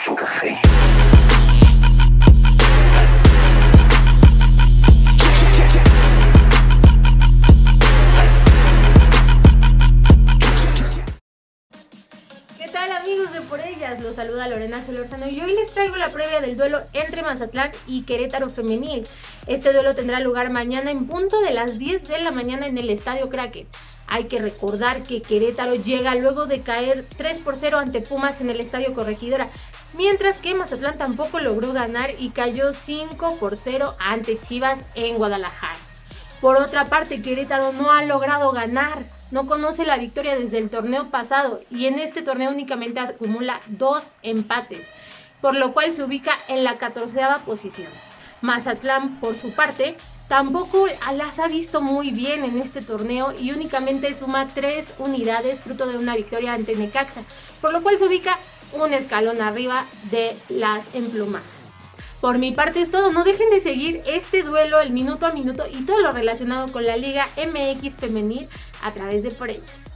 sympathy. ¿Qué tal, amigos de Por Ellas? Los saluda Lorena Solórzano y hoy les traigo la previa del duelo entre Mazatlán y Querétaro Femenil. Este duelo tendrá lugar mañana en punto de las 10 de la mañana en el Estadio Kraken. Hay que recordar que Querétaro llega luego de caer 3-0 ante Pumas en el Estadio Corregidora, mientras que Mazatlán tampoco logró ganar y cayó 5-0 ante Chivas en Guadalajara. Por otra parte, Querétaro no ha logrado ganar, no conoce la victoria desde el torneo pasado y en este torneo únicamente acumula 2 empates, por lo cual se ubica en la 14ª posición. Mazatlán, por su parte, tampoco las ha visto muy bien en este torneo y únicamente suma 3 unidades fruto de una victoria ante Necaxa, por lo cual se ubica un escalón arriba de las emplumadas. Por mi parte es todo, no dejen de seguir este duelo, el minuto a minuto y todo lo relacionado con la Liga MX Femenil a través de Por Ellas.